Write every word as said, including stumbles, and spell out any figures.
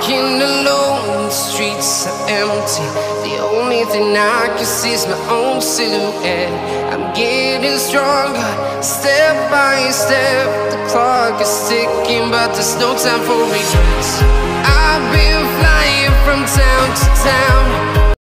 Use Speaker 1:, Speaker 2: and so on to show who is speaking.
Speaker 1: walking alone, the streets are empty. The only thing I can see is my own silhouette. I'm getting stronger, step by step. The clock is ticking, but there's no time for regrets. I've been flying from town to town,